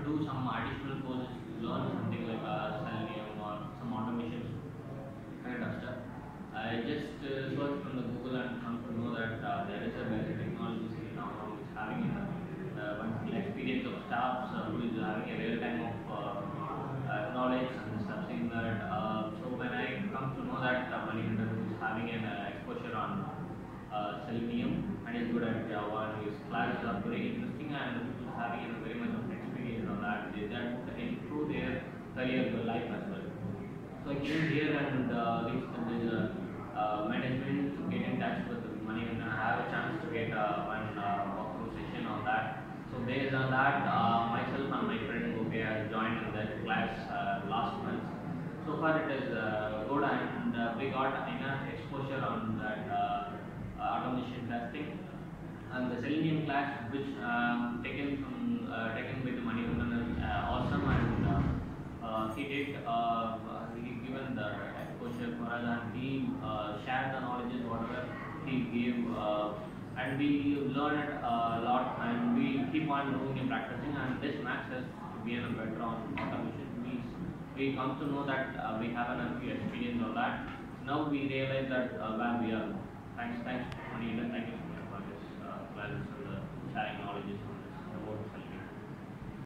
do some additional courses to learn something like Selenium or some automation kind of stuff. I just searched from the Google and come to know that there is a basic technology now which is having one experience of staffs who is having a real time of knowledge and stuff saying that. So when I come to know that Manikandan is having an exposure on Selenium and is good at Java and his classes are very interesting and people having very much of experience on that, that would improve their career life as well. So I came here and reached this management to get in touch with the money and have a chance to get one walkthrough session on that. So based on that, myself and my friend Gopi has joined in that class last month. So far it is good and we got enough exposure on that automation testing. And the Selenium class, which taken with money is awesome and he given the exposure for us and he shared the knowledge whatever he gave and we learned a lot and we keep on doing and practicing and this makes us to be a better on automation. We come to know that we have enough experience on that. Now we realize that where we are. Thanks, Manikandan. Thank you so much for this classes and sharing knowledge.